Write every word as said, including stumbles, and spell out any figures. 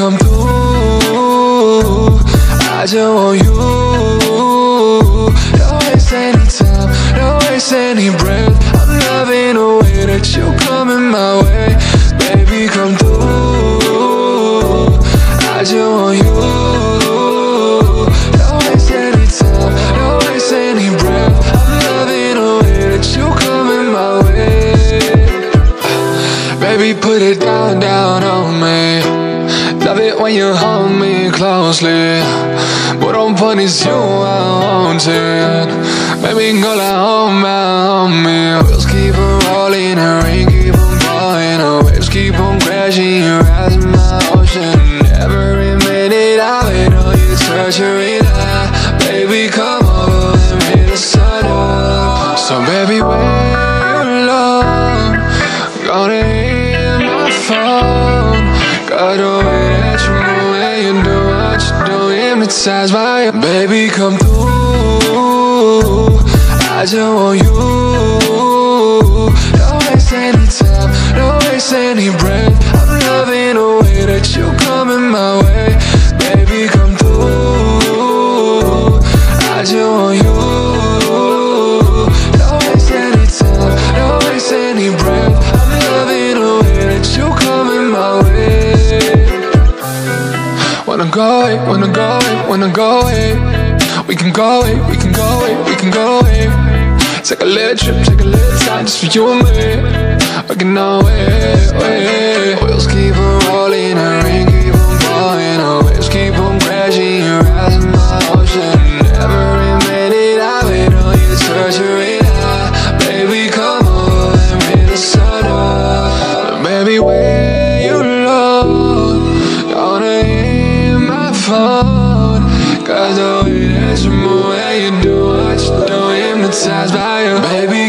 come through. I just want you. Don't waste any time, don't waste any breath. I'm loving the way that you coming my way. Baby, come through. I just want you. Don't waste any time, don't waste any breath. I'm loving the way that you coming my way. Baby, put it down, down on me. Love it when you hold me closely, but don't punish you, I want it. Baby, go like home, home me. Wheels keep on rolling, the rain keep on falling, the waves keep on crashing, you're rising my ocean. Every minute I wait on you, treasuring that. Baby, come over and hit the sun up. So baby, where you alone, gonna hit my phone. Got the way that you move and you do what you do, hypnotized by you. Baby, come through. I just want you. Don't waste any time, don't waste any breath. I'm loving the way that you coming my way. Baby, come through. I just want you. Don't waste any time, don't waste any breath. I'm loving the way that you coming my way. Wanna go away, wanna go away, wanna go away. We can go away, we can go away, we can go away. Take a little trip, take a little time just for you and me. We can away, away. Wheels keep on rolling, the rain keep on falling, the waves keep on crashing, you're rising my ocean. Every minute I wait on you, treasuring that. Baby, come over and hit the sun up. Baby, where you alone, gonna hit my phone. Cause the way that you move and you do what you do, hypnotized by you. Baby,